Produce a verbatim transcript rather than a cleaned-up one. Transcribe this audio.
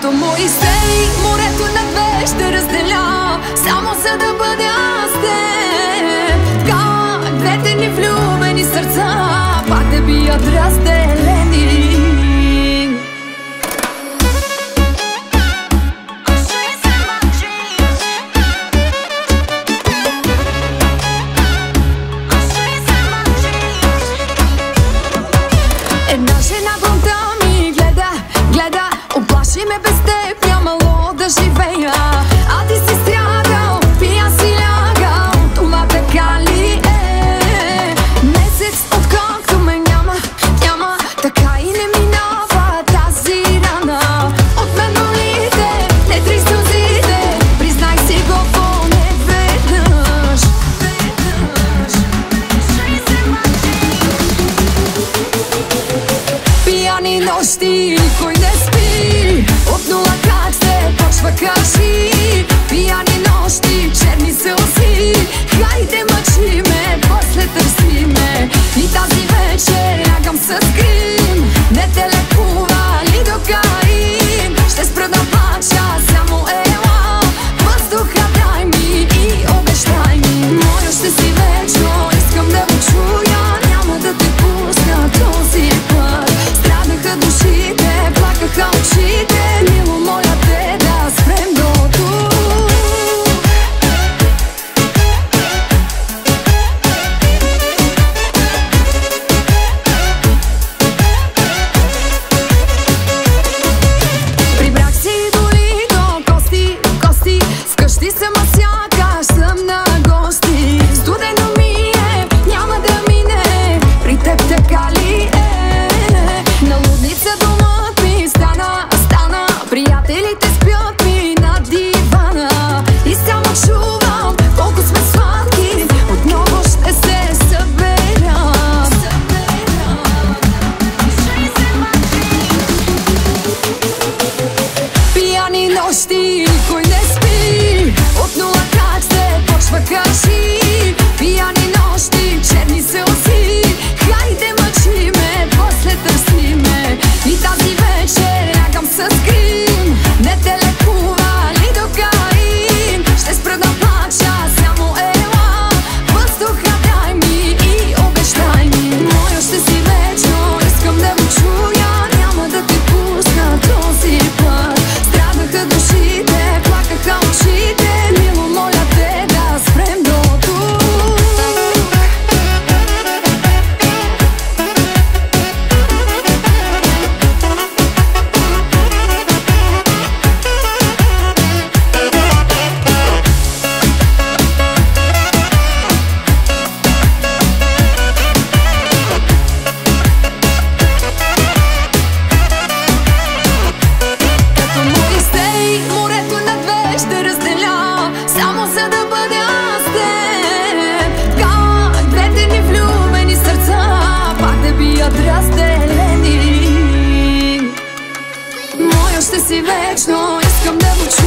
Като мои стени, морето на две ще разделя, само за да бъда с теб. Така, двете ни влюбени сърца пак да бият разделени. Една жена главта ми гледа, гледа, оплаши ме без теб, нямало да живея. А ти си страдал, пия си лягал, това така ли е? Месец откакто ме няма, няма, така и не минава тази рана. От мен молите, не три сълзите, признай си го поне веднъж. Пияни нощи, никой не спи, от нула как се почва, кажи. Пияни нощи, черни сълзи, хайде мъчи ме, после търси ме. И тази вечер лягам с грим, не те лекува ли докаин. Ще спра да плача, само ела, въздуха дай ми и обещай ми. Моя ще си вечно, искам да го чуя, няма да те пусна този път. Страдаха душите, плакаха очите, мило моля те да спрем до тук. Прибрах си дори до кости, кости, вкъщи съм, а сякаш съм на гости. Студено ми е, няма да мине, при теб така ли е? На лудница домът ми стана, стана, приятелите спят ми на дивана. И само чувам колко сме сладки, отново ще се съберам. Пияни нощи, никой не спи, от нула как се почва, кажи. Пияни нощи, черни сълзи, хайде мъчи ме, после търси ме. И тази вечер лягам с грим, не те лекува ли докаин. Ще спра да плача, само ела, въздуха дай ми и обещай ми. Моя ще си вечно, искам да го чуя, няма да те пусна този път. Страдаха душите, плакаха очите, мило моля те да спрем до тук. Като мои стени, морето на две ще разделя, само за да бъда с теб. Как двете ни влюбени сърца пак да бият разделени. Моя ще си вечно, искам да го чуя.